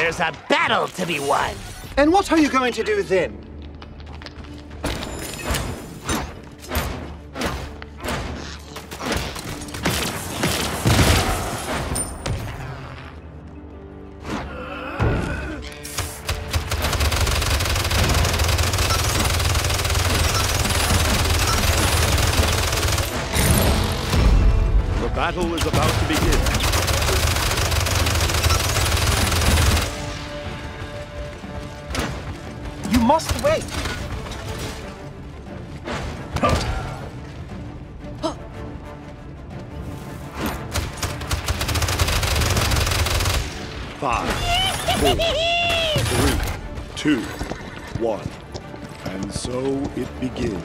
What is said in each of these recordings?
There's a battle to be won. And what are you going to do then? The battle is about to begin. You must wait. Five, four, three, two, one. And so it begins.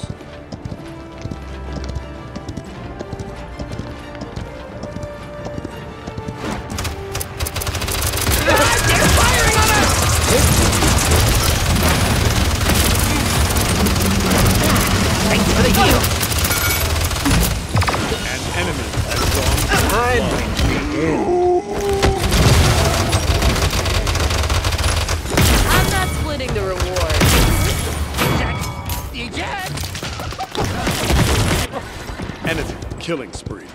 Thanks for the heal. An enemy has gone. I'm going to begin. I'm not splitting the reward. Eject! Enemy killing spree.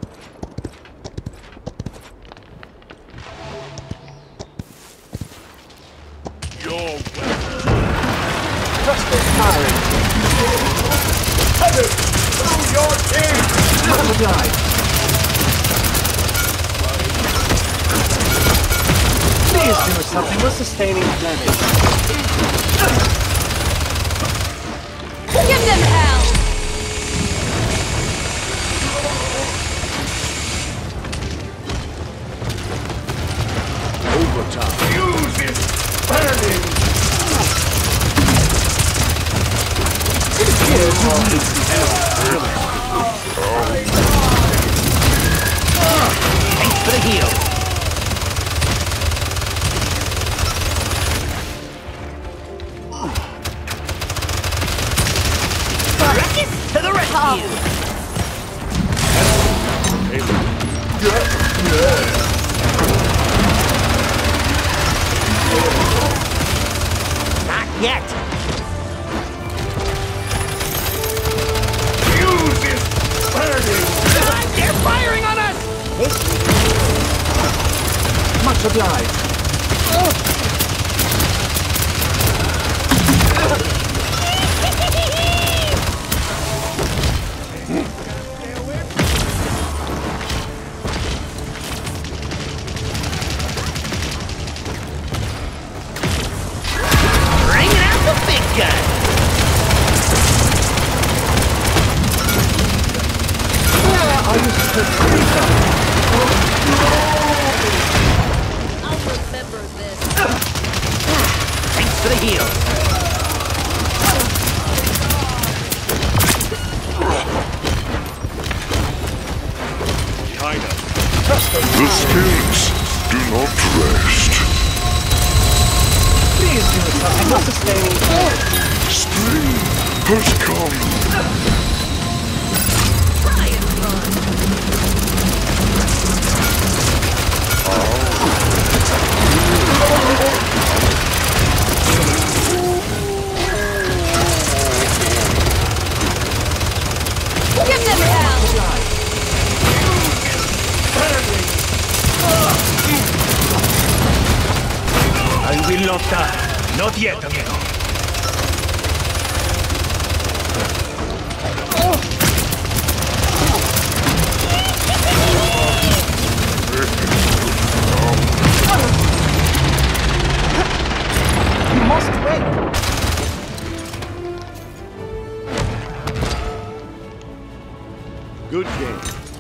Your weapon. Cluster firing. Heather, through your team! Multiply. Please do something with sustaining damage. Give them hell! Overtime. Use it! Burning! Here's more. Thanks for the heal. Ruckus to the rescue! Not yet. Use it! Burning! They're firing on us! Much obliged. Bringing out the big gun! Where are you supposed to be from? I'll remember this. Thanks for the heal. Kind of. The spirits do not rest. Please do something with sustaining damage. Spring has come. Try and run. Give them hell! I will not die. Not yet, amigo. You must wait. Good game.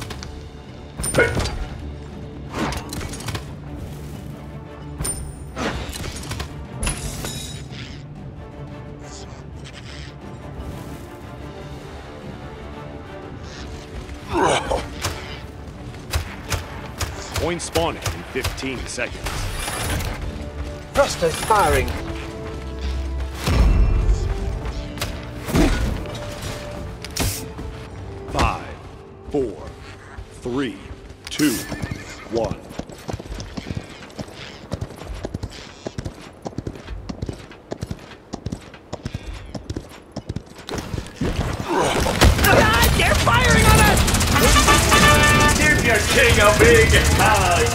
Point spawning in 15 seconds. Thrusters firing. Five, four, three, two, one. God, they're firing on us! Give your king a big hug!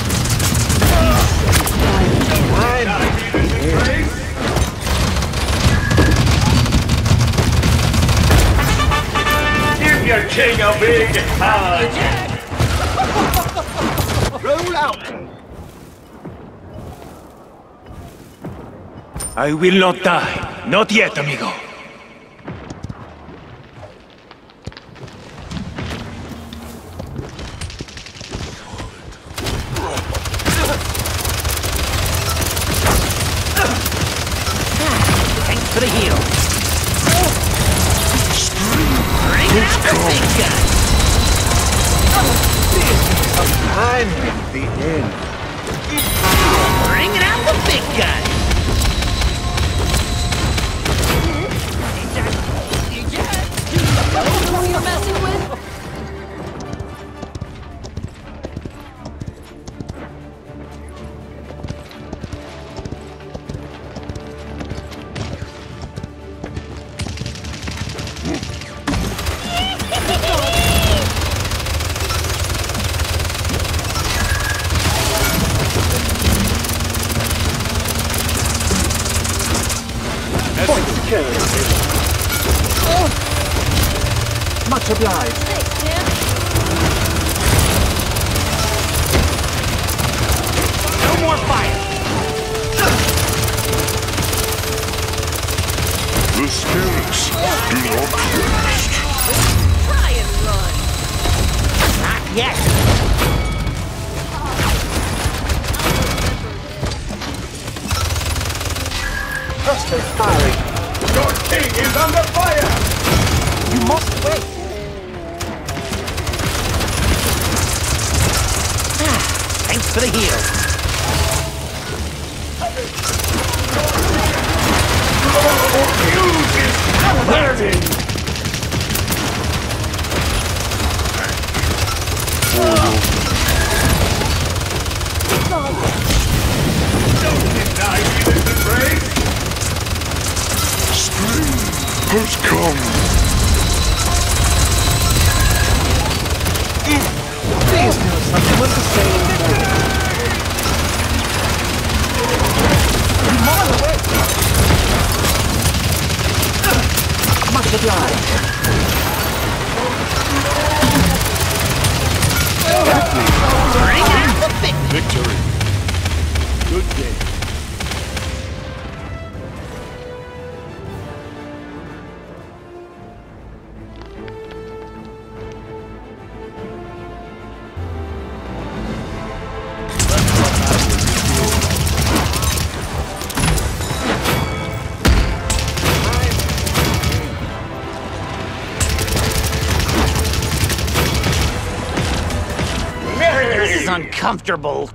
Give your king a big hug! Roll out! I will not die. Not yet, amigo. Thanks for the heal. Bring out the big gun. I'm the end. Bring out the big gun. Who you're messing with? Much obliged. Thanks, Tim. No more fire. The spirits do not rest. Try and run. Not yet. Presto firing. Your king is under fire! You must wait. Thanks for the heal. Burning! Don't deny me this embrace! Spring has come. Please do something with the same flaming. You miles away. Much obliged. Bring out the big Victory. Good game. This is uncomfortable.